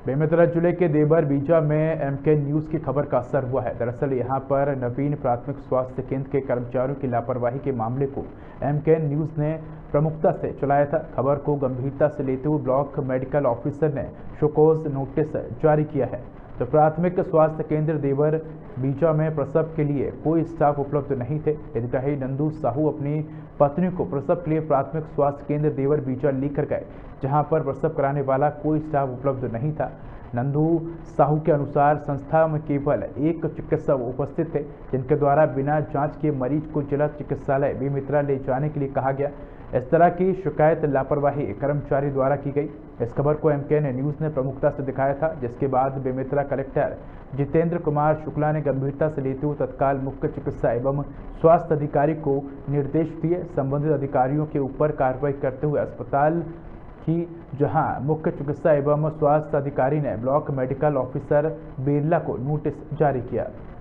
बेमेतरा जिले के देवर बीजा में एमके न्यूज़ की खबर का असर हुआ है। दरअसल यहां पर नवीन प्राथमिक स्वास्थ्य केंद्र के कर्मचारियों की लापरवाही के मामले को एमके न्यूज़ ने प्रमुखता से चलाया था। खबर को गंभीरता से लेते हुए ब्लॉक मेडिकल ऑफिसर ने शोकॉज नोटिस जारी किया है। तो प्राथमिक स्वास्थ्य केंद्र देवर बीजा में प्रसव के लिए कोई स्टाफ उपलब्ध नहीं थे। हितग्राही नंदू साहू अपनी पत्नी को प्रसव के लिए प्राथमिक स्वास्थ्य केंद्र देवर बीजा लेकर गए, जहां पर प्रसव कराने वाला कोई स्टाफ उपलब्ध नहीं था। नंदू साहू के अनुसार संस्था में केवल एक चिकित्सक उपस्थित थे, जिनके द्वारा बिना जांच के मरीज को जिला चिकित्सालय बेमेतरा ले जाने के लिए कहा गया। इस तरह की शिकायत लापरवाही कर्मचारी द्वारा की गई। इस खबर को एमके न्यूज़ ने प्रमुखता से दिखाया था, जिसके बाद बेमेतरा कलेक्टर जितेंद्र कुमार शुक्ला ने गंभीरता से लेते हुए तत्काल मुख्य चिकित्सा एवं स्वास्थ्य अधिकारी को निर्देश दिए। संबंधित अधिकारियों के ऊपर कार्रवाई करते हुए अस्पताल की जहां मुख्य चिकित्सा एवं स्वास्थ्य अधिकारी ने ब्लॉक मेडिकल ऑफिसर बिरला को नोटिस जारी किया।